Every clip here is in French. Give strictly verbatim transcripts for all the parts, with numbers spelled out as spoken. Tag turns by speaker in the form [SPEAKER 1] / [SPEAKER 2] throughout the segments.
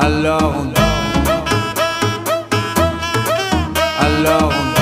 [SPEAKER 1] Alors on Alors on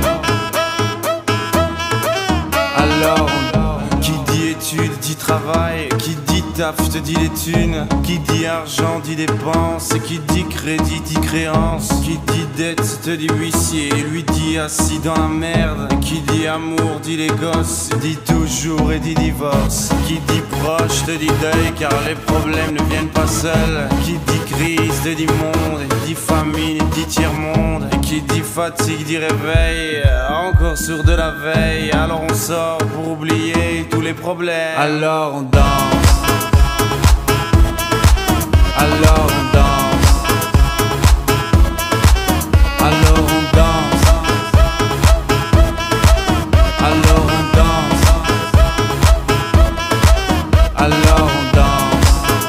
[SPEAKER 1] Alors on Qui dit études dit travail, qui dit taf te dit les thunes, qui dit argent dit dépenses, et qui dit crédit dit créance, qui dit dette te dit huissier, lui dit assis dans la merde, qui dit amour dit les gosses, dit toujours et dit divorce, qui dit proche te dit deuil car les problèmes ne viennent pas seuls, qui dit crise te dit monde, et dit famine dit tiers-monde, et qui dit fatigue dit réveil, encore sur de la veille, alors on sort pour oublier tous les problèmes, alors on danse. Alors on danse, alors on danse, alors on danse, alors on danse,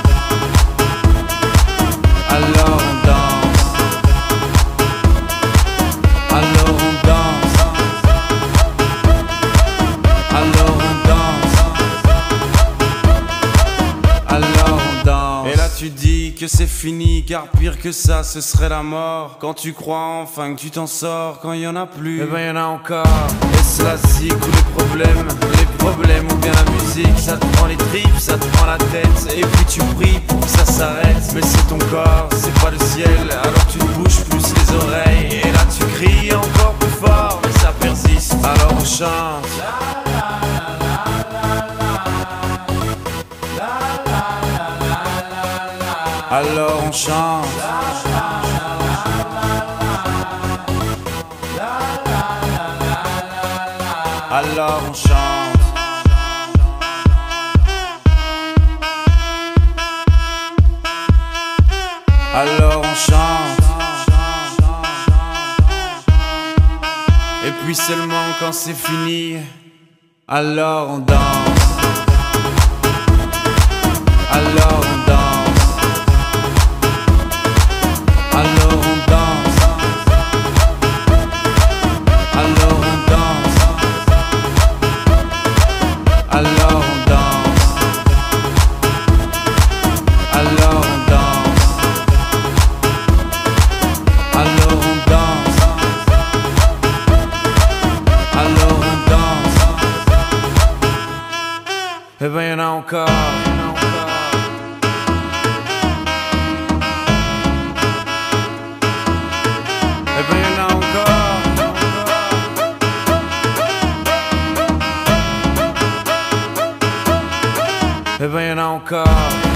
[SPEAKER 1] alors on danse, alors on danse, alors on danse, alors on danse. Et là tu dis que c'est fini, car pire que ça ce serait la mort. Quand tu crois enfin que tu t'en sors, quand il y en a plus, eh ben y en a encore. Et cela zig ou les problèmes, les problèmes ou bien la musique, ça te prend les tripes, ça te prend la tête, et puis tu pries pour que ça s'arrête. Mais c'est ton corps, c'est pas le ciel, alors tu te bouges plus les oreilles, et là tu cries encore plus fort, mais ça persiste, alors on chante. Alors on chante. Alors on chante. Alors on chante. Et puis seulement quand c'est fini, alors on danse. Alors on danse. Alors on danse, alors on danse, alors on danse, alors on danse, alors on danse, alors on danse. Eh ben y'en a encore. Eh ben y'en a encore. Eh ben y'en a encore.